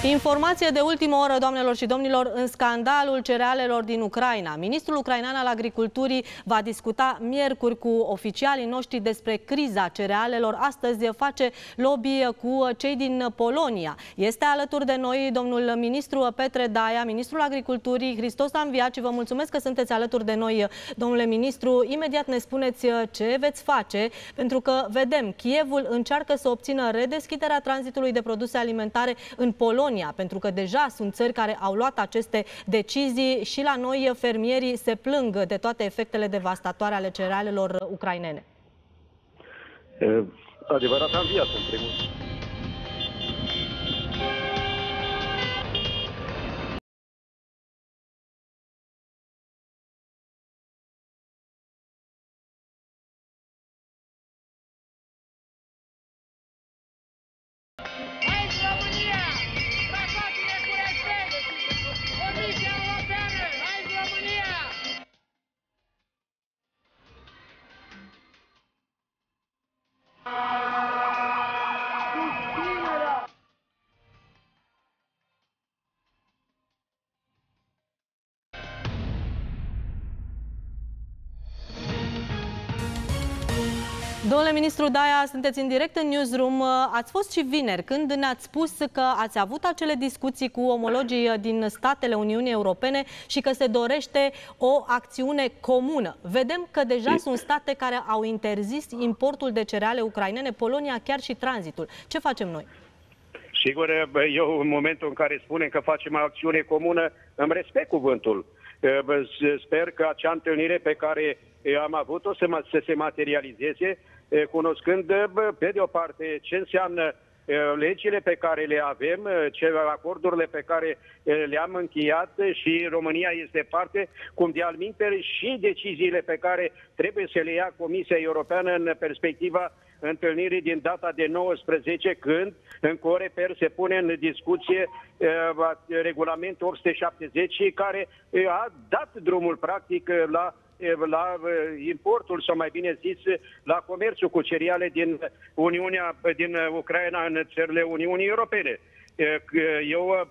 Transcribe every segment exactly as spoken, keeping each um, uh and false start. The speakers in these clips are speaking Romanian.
Informație de ultimă oră, doamnelor și domnilor, în scandalul cerealelor din Ucraina. Ministrul ucrainean al Agriculturii va discuta miercuri cu oficialii noștri despre criza cerealelor. Astăzi face lobby cu cei din Polonia. Este alături de noi domnul ministru Petre Daia, ministrul Agriculturii. Hristos a înviat și vă mulțumesc că sunteți alături de noi, domnule ministru. Imediat ne spuneți ce veți face, pentru că vedem, Kievul încearcă să obțină redeschiderea tranzitului de produse alimentare în Polonia, pentru că deja sunt țări care au luat aceste decizii și la noi fermierii se plâng de toate efectele devastatoare ale cerealelor ucrainene. Adevărat am viață, în primul rând. Domnule ministru Daia, sunteți în direct în Newsroom. Ați fost și vineri când ne-ați spus că ați avut acele discuții cu omologii din statele Uniunii Europene și că se dorește o acțiune comună. Vedem că deja e... sunt state care au interzis importul de cereale ucrainene, Polonia chiar și tranzitul. Ce facem noi? Sigur, eu în momentul în care spunem că facem o acțiune comună, îmi respect cuvântul. Sper că acea întâlnire pe care am avut-o să, să se materializeze, cunoscând pe de o parte ce înseamnă legile pe care le avem, ce acordurile pe care le-am încheiat și România este parte, cum de altminteri și deciziile pe care trebuie să le ia Comisia Europeană în perspectiva întâlnirii din data de nouăsprezece, când în Coreper se pune în discuție uh, regulamentul opt sute șaptezeci, care a dat drumul practic la la importul, sau mai bine zis, la comerțul cu cereale din Uniunea, din Ucraina în țările Uniunii Europene. Eu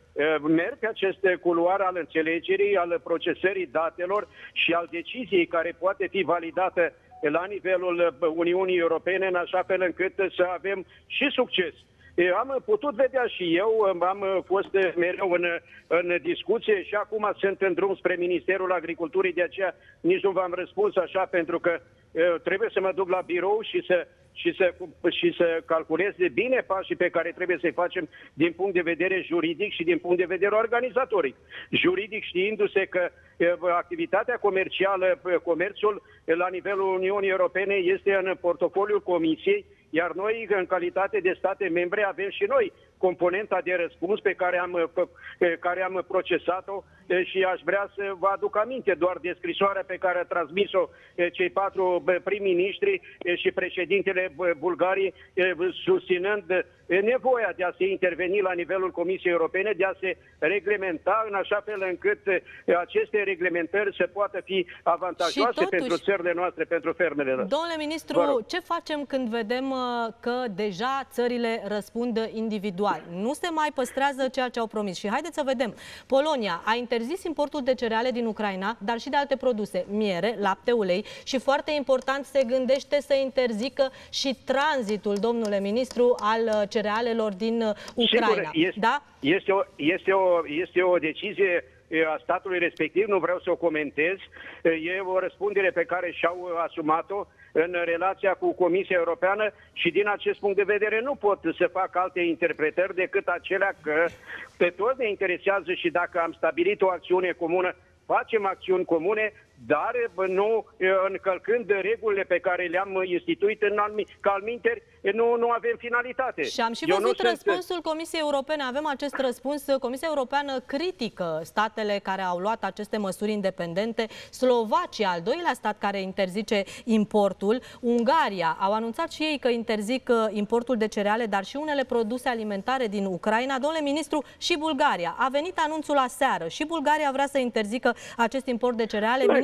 merg pe acest culoar al înțelegerii, al procesării datelor și al deciziei care poate fi validată la nivelul Uniunii Europene, în așa fel încât să avem și succes. Am putut vedea și eu, am fost mereu în, în discuție și acum sunt în drum spre Ministerul Agriculturii, de aceea nici nu v-am răspuns așa, pentru că trebuie să mă duc la birou și să, și să, și să calculez de bine pașii pe care trebuie să-i facem din punct de vedere juridic și din punct de vedere organizatoric. Juridic știindu-se că activitatea comercială, comerțul la nivelul Uniunii Europene este în portofoliul Comisiei, iar noi, în calitate de state membre, avem și noi componenta de răspuns pe care am, pe care am procesat-o și aș vrea să vă aduc aminte doar de scrisoarea pe care a transmis-o cei patru prim-ministri și președintele Bulgariei, susținând nevoia de a se interveni la nivelul Comisiei Europene, de a se reglementa în așa fel încât aceste reglementări să poată fi avantajoase totuși, pentru țările noastre, pentru fermele noastre. Domnule ministru, ce facem când vedem că deja țările răspund individual? Nu se mai păstrează ceea ce au promis. Și haideți să vedem. Polonia a interzis importul de cereale din Ucraina, dar și de alte produse, miere, lapte, ulei și, foarte important, se gândește să interzică și tranzitul, domnule ministru, al cerealelor din Ucraina. Sigur, este, da? este, o, este, o, este o decizie a statului respectiv, nu vreau să o comentez. E o răspundere pe care și-au asumat-o în relația cu Comisia Europeană și din acest punct de vedere nu pot să fac alte interpretări decât acelea că pe toți ne interesează și dacă am stabilit o acțiune comună, facem acțiuni comune, dar nu încălcând regulile pe care le-am instituit în ca alminteri, nu, nu avem finalitate. Și am și văzut răspunsul sunt... Comisiei Europene. Avem acest răspuns. Comisia Europeană critică statele care au luat aceste măsuri independente. Slovacia, al doilea stat care interzice importul. Ungaria au anunțat și ei că interzic importul de cereale, dar și unele produse alimentare din Ucraina. Domnule ministru, și Bulgaria. A venit anunțul aseară. Și Bulgaria vrea să interzică acest import de cereale.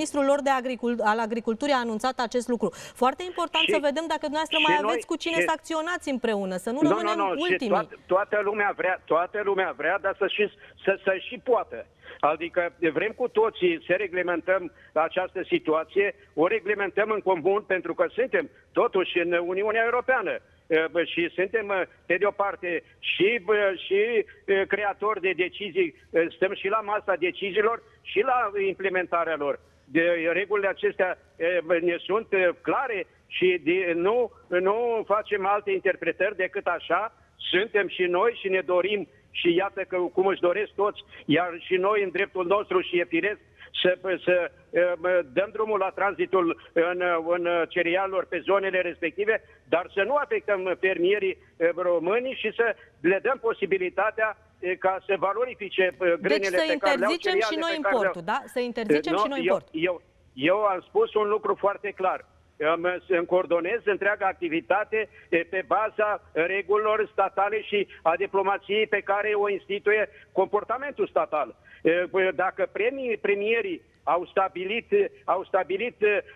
ministrul lor de agricul al agriculturii a anunțat acest lucru. Foarte important și, să vedem dacă dumneavoastră mai noi, aveți cu cine și, să acționați împreună, să nu rămânem nu, nu, ultimii. Toată, toată lumea vrea, toată lumea vrea, dar să și, să, să și poată. Adică vrem cu toții să reglementăm această situație, o reglementăm în comun pentru că suntem totuși în Uniunea Europeană. Și suntem, pe de o parte, și, și creatori de decizii, stăm și la masa deciziilor și la implementarea lor. De, regulile acestea ne sunt clare și de, nu, nu facem alte interpretări decât așa. Suntem și noi și ne dorim și iată că cum își doresc toți, iar și noi în dreptul nostru și e firesc să, să dăm drumul la tranzitul în, în cerealelor pe zonele respective, dar să nu afectăm fermierii români și să le dăm posibilitatea ca să valorifice grânele deci să pe care le-au, interzicem și noi importul, da? Să interzicem no, și noi importul. Eu, eu, eu am spus un lucru foarte clar. Îmi coordonez întreaga activitate pe baza regulilor statale și a diplomației pe care o instituie comportamentul statal. Dacă premii, premierii au stabilit, au stabilit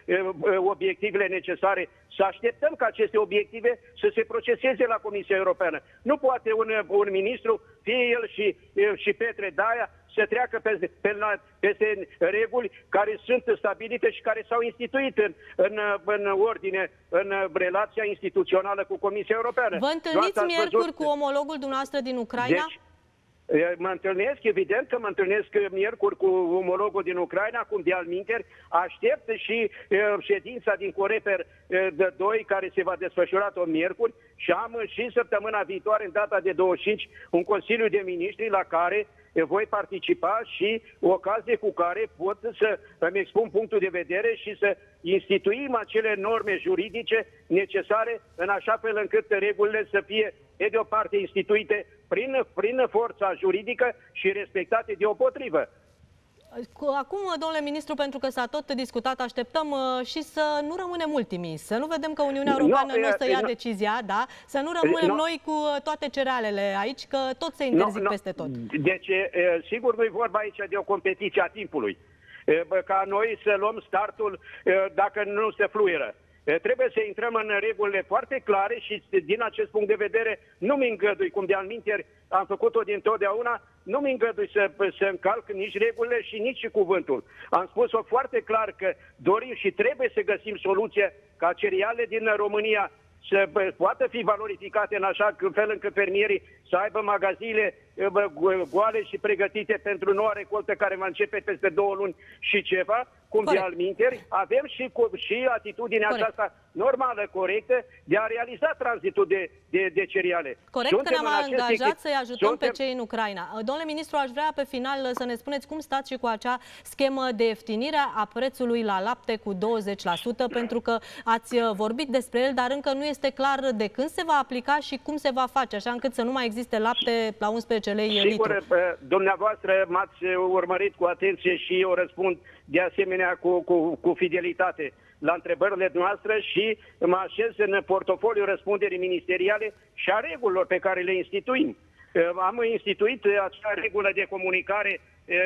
obiectivele necesare, să așteptăm ca aceste obiective să se proceseze la Comisia Europeană. Nu poate un, un ministru, fie el și, și Petre Daia, să treacă peste, peste reguli care sunt stabilite și care s-au instituit în, în, în ordine, în relația instituțională cu Comisia Europeană. Vă întâlniți miercuri cu omologul dumneavoastră din Ucraina? Deci, mă întâlnesc, evident că mă întâlnesc miercuri cu omologul din Ucraina, cum de alminteri, aștept și uh, ședința din Coreper uh, de doi, care se va desfășura tot miercuri, și am și săptămâna viitoare, în data de douăzeci și cinci, un Consiliu de Ministri la care uh, voi participa și ocazie cu care pot să îmi expun punctul de vedere și să instituim acele norme juridice necesare în așa fel încât regulile să fie, pe de o parte, instituite prin, prin forța juridică și respectate deopotrivă. Acum, domnule ministru, pentru că s-a tot discutat, așteptăm uh, și să nu rămânem ultimii, să nu vedem că Uniunea Europeană no, nu o să ia no, decizia, da? Să nu rămânem no, noi cu toate cerealele aici, că tot se interzic no, no, peste tot. Deci, sigur, nu-i vorba aici de o competiție a timpului, ca noi să luăm startul dacă nu se fluieră. Trebuie să intrăm în regulile foarte clare și din acest punct de vedere nu mi îngădui, cum de alminteri am făcut-o dintotdeauna, nu mi îngădui să, să încalc nici regulile și nici cuvântul. Am spus-o foarte clar că dorim și trebuie să găsim soluție ca cerealele din România să poată fi valorificate în așa fel încât fermierii să aibă magazinele goale și pregătite pentru noua recoltă care va începe peste două luni și ceva, cum Corect. De alminteri, avem și, cu, și atitudinea Corect. Aceasta normală, corectă, de a realiza tranzitul de, de, de cereale. Corect Suntem că ne-am angajat să-i ajutăm Suntem... pe cei în Ucraina. Domnule ministru, aș vrea pe final să ne spuneți cum stați și cu acea schemă de ieftinire a prețului la lapte cu douăzeci la sută, pentru că ați vorbit despre el, dar încă nu este clar de când se va aplica și cum se va face, așa încât să nu mai existe lapte la unsprezece lei litru. Sigur, dumneavoastră m-ați urmărit cu atenție și eu răspund de asemenea cu, cu, cu fidelitate la întrebările noastre și mă așez în portofoliul răspunderii ministeriale și a regulilor pe care le instituim. Am instituit acea regulă de comunicare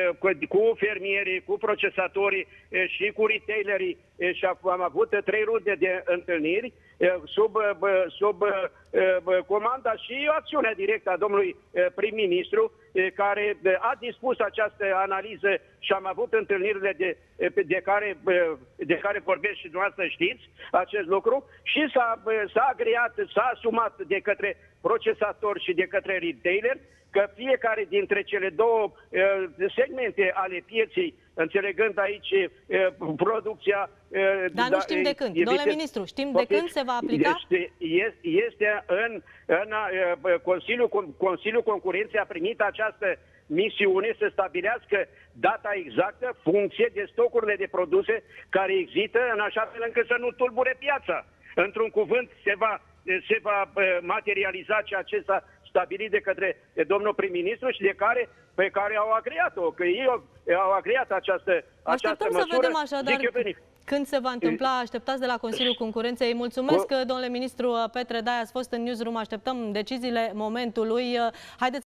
cu fermierii, cu procesatorii și cu retailerii și am avut trei runde de întâlniri sub, sub comanda și acțiunea directă a domnului prim-ministru, care a dispus această analiză și am avut întâlnirile de, de, care, de care vorbesc și dumneavoastră știți acest lucru și s-a, s-a agreat, s-a asumat de către procesatori și de către retailer că fiecare dintre cele două uh, segmente ale pieței, înțelegând aici uh, producția... Uh, Dar nu știm de când. Domnule ministru, știm de când se va aplica? Este, este în, în uh, Consiliul, Consiliul Concurenței a primit această misiune să stabilească data exactă, funcție de stocurile de produse care există, în așa fel încât să nu tulbure piața. Într-un cuvânt, se va, se va materializa ceea ce s-a stabilit de către domnul prim-ministru și de care, pe care au agreat-o, că ei au, au agreat această, această măsură. Să vedem așadar când se va întâmpla, așteptați de la Consiliul Concurenței. Mulțumesc, domnule ministru Petre Daia, ați fost în Newsroom, așteptăm deciziile momentului. Haideți